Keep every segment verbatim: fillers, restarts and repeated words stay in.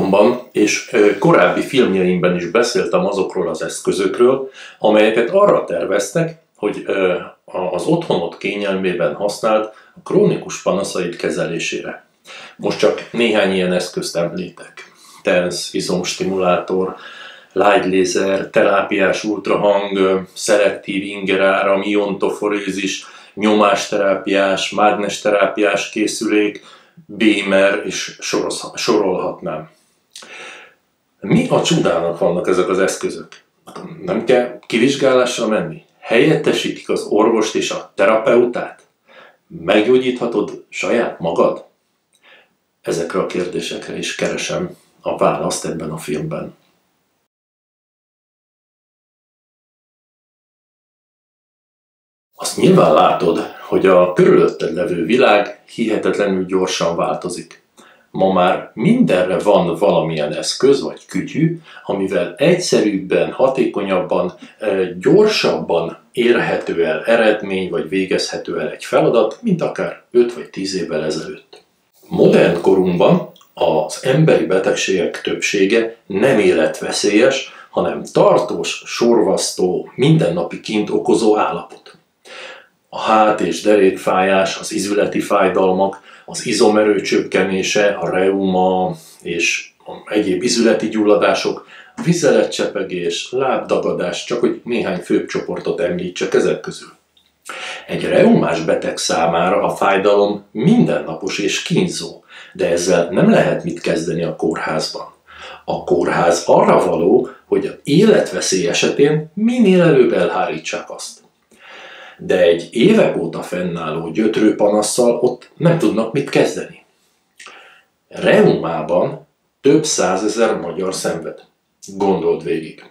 videómban és korábbi filmjeimben is beszéltem azokról az eszközökről, amelyeket arra terveztek, hogy az otthonod kényelmében használd a krónikus panaszait kezelésére. Most csak néhány ilyen eszközt említek. TENS, izomstimulátor, light laser, terápiás ultrahang, szelektív ingeráram, iontoforézis, nyomásterápiás, mágnesterápiás készülék, bémer, és sorolhatnám. Mi a csodának vannak ezek az eszközök? Nem kell kivizsgálásra menni? Helyettesítik az orvost és a terapeutát? Meggyógyíthatod saját magad? Ezekre a kérdésekre is keresem a választ ebben a filmben. Azt nyilván látod, hogy a körülötted levő világ hihetetlenül gyorsan változik. Ma már mindenre van valamilyen eszköz vagy kütyű, amivel egyszerűbben, hatékonyabban, gyorsabban érhető el eredmény, vagy végezhető el egy feladat, mint akár öt vagy tíz évvel ezelőtt. Modern korunkban az emberi betegségek többsége nem életveszélyes, hanem tartós, sorvasztó, mindennapi kint okozó állapot. A hát- és derékfájás, az izületi fájdalmak, az izomerő csökkenése, a reuma és egyéb izületi gyulladások, a vizeletcsepegés, lábdagadás, csak hogy néhány főbb csoportot említsek ezek közül. Egy reumás beteg számára a fájdalom mindennapos és kínzó, de ezzel nem lehet mit kezdeni a kórházban. A kórház arra való, hogy az életveszély esetén minél előbb elhárítsák azt. De egy évek óta fennálló gyötrőpanasszal ott nem tudnak mit kezdeni. Reumában több százezer magyar szenved. Gondold végig.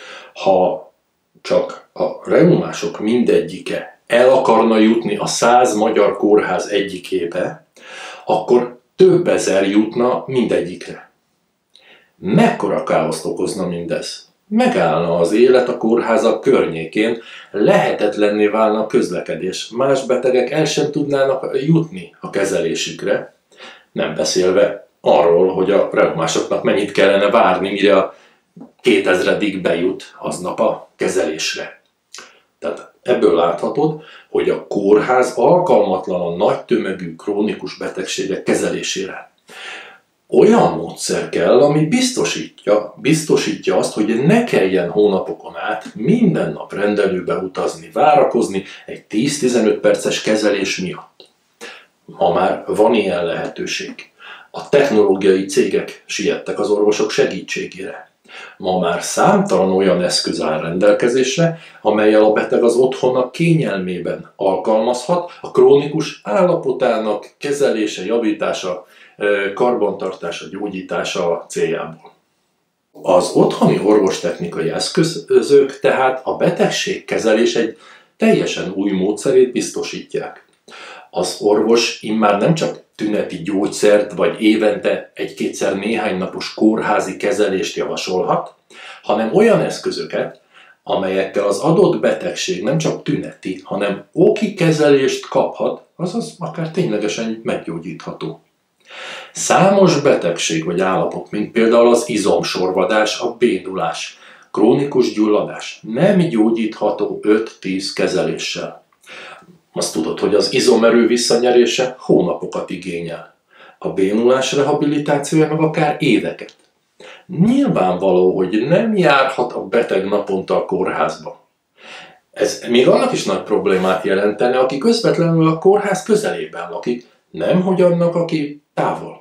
Ha csak a reumások mindegyike el akarna jutni a száz magyar kórház egyikébe, akkor több ezer jutna mindegyikre. Mekkora káoszt okozna mindez? Megállna az élet a kórházak környékén, lehetetlenné válna a közlekedés, más betegek el sem tudnának jutni a kezelésükre, nem beszélve arról, hogy a reumásoknak mennyit kellene várni, mire a kétezredik bejut aznap a kezelésre. Tehát ebből láthatod, hogy a kórház alkalmatlan a nagy tömegű krónikus betegségek kezelésére. Olyan módszer kell, ami biztosítja, biztosítja azt, hogy ne kelljen hónapokon át minden nap rendelőbe utazni, várakozni egy tíz-tizenöt perces kezelés miatt. Ma már van ilyen lehetőség. A technológiai cégek siettek az orvosok segítségére. Ma már számtalan olyan eszköz áll rendelkezésre, amellyel a beteg az otthona kényelmében alkalmazhat a krónikus állapotának kezelése, javítása, karbantartása, gyógyítása céljából. Az otthoni orvostechnikai eszközök tehát a betegségkezelés egy teljesen új módszerét biztosítják. Az orvos immár nem csak tüneti gyógyszert vagy évente egy-kétszer néhány napos kórházi kezelést javasolhat, hanem olyan eszközöket, amelyekkel az adott betegség nem csak tüneti, hanem oki kezelést kaphat, azaz akár ténylegesen meggyógyítható. Számos betegség vagy állapot, mint például az izomsorvadás, a bénulás, krónikus gyulladás nem gyógyítható öt-tíz kezeléssel. Azt tudod, hogy az izomerő visszanyerése hónapokat igényel. A bénulás rehabilitációja meg akár éveket. Nyilvánvaló, hogy nem járhat a beteg naponta a kórházba. Ez még annak is nagy problémát jelentene, aki közvetlenül a kórház közelében lakik, nemhogy annak, aki távol.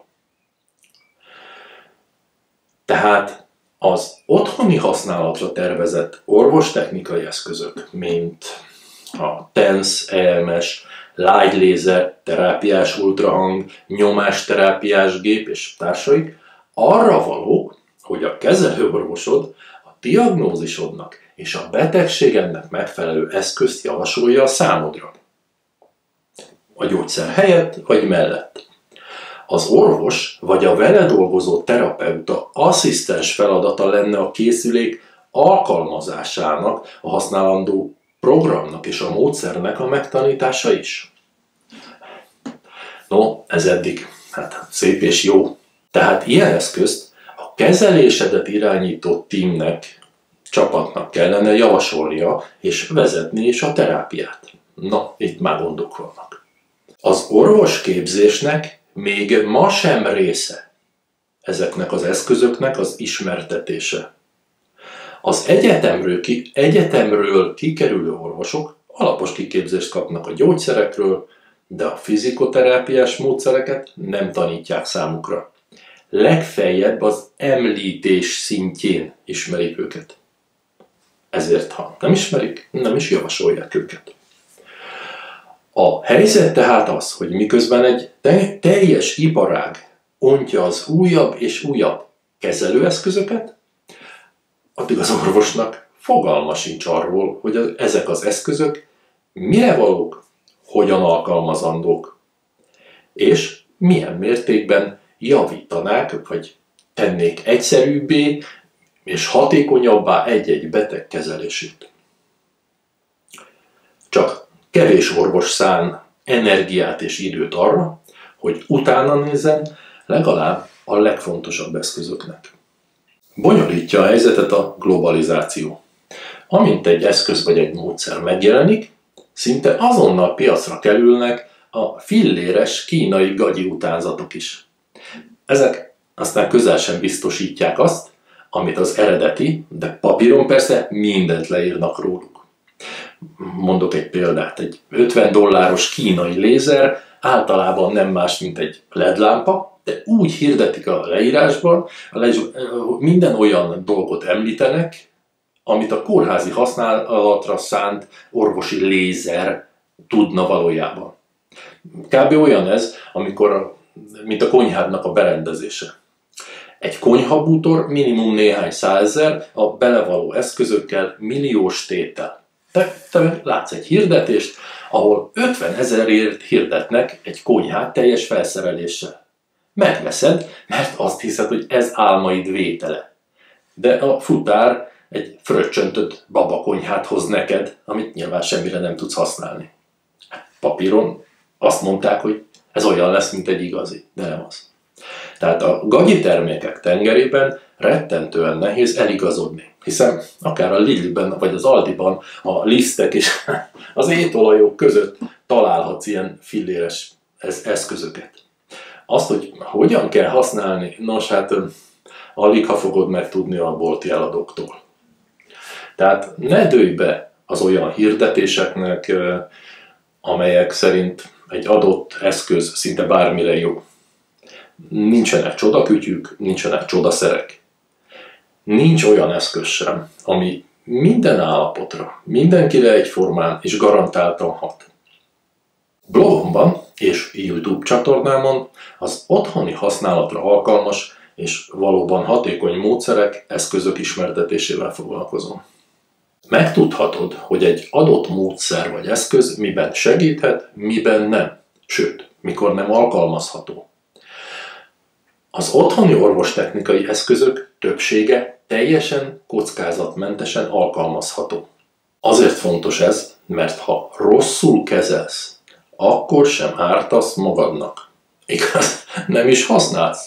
Tehát az otthoni használatra tervezett orvostechnikai eszközök, mint a TENS, E M S, light laser, terápiás ultrahang, nyomásterápiás gép és társaik arra valók, hogy a kezelőorvosod a diagnózisodnak és a betegségednek megfelelő eszközt javasolja a számodra. A gyógyszer helyett vagy mellett. Az orvos vagy a vele dolgozó terapeuta asszisztens feladata lenne a készülék alkalmazásának, a használandó programnak és a módszernek a megtanítása is. No, ez eddig hát szép és jó. Tehát ilyen eszközt a A kezelésedet irányító teamnek, csapatnak kellene javasolnia és vezetni is a terápiát. Na, itt már gondok vannak. Az orvosképzésnek még ma sem része ezeknek az eszközöknek az ismertetése. Az egyetemről, ki, egyetemről kikerülő orvosok alapos kiképzést kapnak a gyógyszerekről, de a fizikoterápiás módszereket nem tanítják számukra. Legfeljebb az említés szintjén ismerik őket. Ezért, ha nem ismerik, nem is javasolják őket. A helyzet tehát az, hogy miközben egy teljes iparág ontja az újabb és újabb kezelőeszközöket, addig az orvosnak fogalma sincs arról, hogy ezek az eszközök mire valók, hogyan alkalmazandók, és milyen mértékben javítanák, vagy tennék egyszerűbbé és hatékonyabbá egy-egy beteg kezelését. Csak kevés orvos szán energiát és időt arra, hogy utána nézzen legalább a legfontosabb eszközöknek. Bonyolítja a helyzetet a globalizáció. Amint egy eszköz vagy egy módszer megjelenik, szinte azonnal piacra kerülnek a filléres kínai gagyi utánzatok is. Ezek aztán közel sem biztosítják azt, amit az eredeti, de papíron persze mindent leírnak róluk. Mondok egy példát, egy ötven dolláros kínai lézer általában nem más, mint egy el é dé lámpa, de úgy hirdetik a leírásban, minden olyan dolgot említenek, amit a kórházi használatra szánt orvosi lézer tudna valójában. Kb. Olyan ez, amikor, mint a konyhádnak a berendezése. Egy konyhabútor minimum néhány százezer, a belevaló eszközökkel milliós tétel. Te, te látsz egy hirdetést, ahol ötven ezerért hirdetnek egy konyhát teljes felszereléssel. Megveszed, mert azt hiszed, hogy ez álmaid vétele. De a futár egy fröccsöntött babakonyhát hoz neked, amit nyilván semmire nem tudsz használni. Papíron azt mondták, hogy ez olyan lesz, mint egy igazi, de nem az. Tehát a gagyi termékek tengerében rettentően nehéz eligazodni, hiszen akár a Lidlben vagy az Aldiban a lisztek és az étolajok között találhatsz ilyen filléres eszközöket. Azt, hogy hogyan kell használni, nos hát alig ha fogod megtudni a bolti eladóktól. Tehát ne dőlj be az olyan hirdetéseknek, amelyek szerint egy adott eszköz szinte bármire jó. Nincsenek csodakütyük, nincsenek csodaszerek. Nincs olyan eszköz sem, ami minden állapotra, mindenkire egyformán és garantáltan hat. Blogomban és YouTube csatornámon az otthoni használatra alkalmas és valóban hatékony módszerek, eszközök ismertetésével foglalkozom. Megtudhatod, hogy egy adott módszer vagy eszköz miben segíthet, miben nem, sőt, mikor nem alkalmazható. Az otthoni orvostechnikai eszközök többsége teljesen kockázatmentesen alkalmazható. Azért fontos ez, mert ha rosszul kezelsz, akkor sem ártasz magadnak. Igaz, nem is használsz.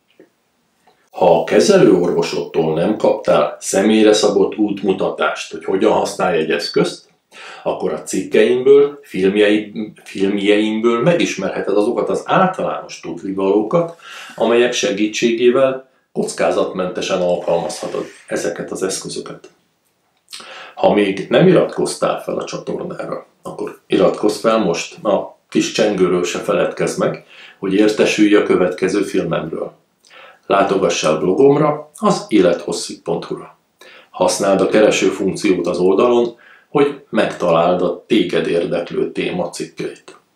Ha a kezelőorvosodtól nem kaptál személyre szabott útmutatást, hogy hogyan használj egy eszközt, akkor a cikkeimből, filmjeim, filmjeimből megismerheted azokat az általános tudnivalókat, amelyek segítségével kockázatmentesen alkalmazhatod ezeket az eszközöket. Ha még nem iratkoztál fel a csatornára, akkor iratkozz fel most, a kis csengőről se feledkezz meg, hogy értesülj a következő filmemről. Látogass el blogomra, az élethosszig pont hu-ra. Használd a kereső funkciót az oldalon, hogy megtaláld a téged érdeklő téma cikkeit.